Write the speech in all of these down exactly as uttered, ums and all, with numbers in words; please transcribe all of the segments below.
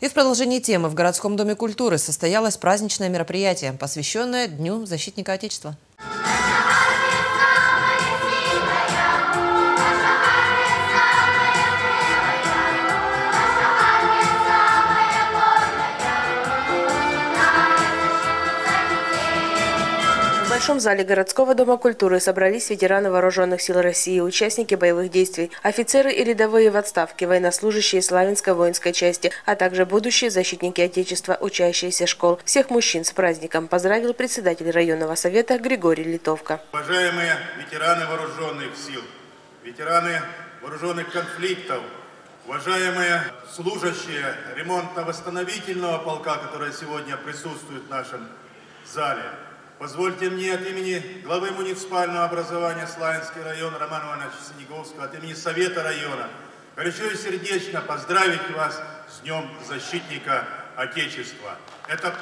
И в продолжении темы в городском доме культуры состоялось праздничное мероприятие, посвященное Дню защитника Отечества. В большом зале городского дома культуры собрались ветераны вооруженных сил России, участники боевых действий, офицеры и рядовые в отставке, военнослужащие Славянской воинской части, а также будущие защитники Отечества, учащиеся школ. Всех мужчин с праздником поздравил председатель районного совета Григорий Литовка. Уважаемые ветераны вооруженных сил, ветераны вооруженных конфликтов, уважаемые служащие ремонтно-восстановительного полка, которые сегодня присутствуют в нашем зале, позвольте мне от имени главы муниципального образования Славянский район Романа Ивановича Синеговского, от имени Совета района, горячо и сердечно поздравить вас с Днем защитника Отечества. Это...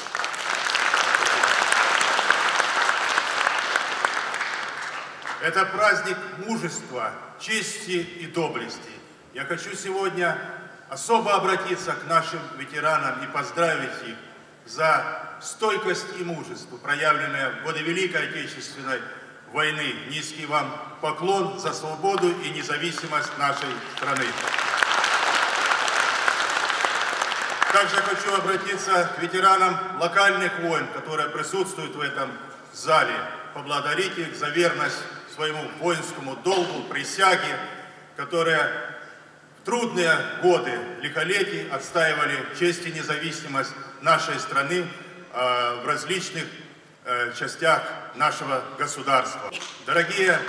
Это праздник мужества, чести и доблести. Я хочу сегодня особо обратиться к нашим ветеранам и поздравить их за стойкость и мужество, проявленное в годы Великой Отечественной войны. Низкий вам поклон за свободу и независимость нашей страны. Также хочу обратиться к ветеранам локальных войн, которые присутствуют в этом зале, поблагодарить их за верность своему воинскому долгу, присяге, которые в трудные годы лихолетий отстаивали честь и независимость нашей страны э, в различных э, частях нашего государства. Дорогие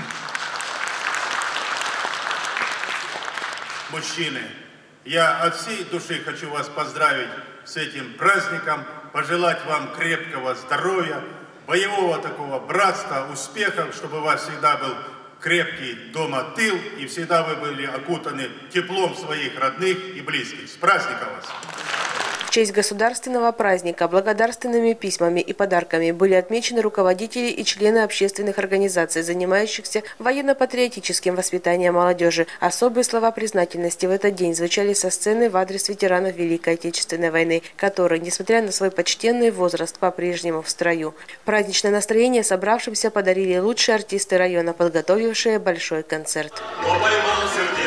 мужчины, я от всей души хочу вас поздравить с этим праздником, пожелать вам крепкого здоровья, боевого такого братства, успехов, чтобы у вас всегда был крепкий дома тыл и всегда вы были окутаны теплом своих родных и близких. С праздником вас! В честь государственного праздника благодарственными письмами и подарками были отмечены руководители и члены общественных организаций, занимающихся военно-патриотическим воспитанием молодежи. Особые слова признательности в этот день звучали со сцены в адрес ветеранов Великой Отечественной войны, которые, несмотря на свой почтенный возраст, по-прежнему в строю. Праздничное настроение собравшимся подарили лучшие артисты района, подготовившие большой концерт.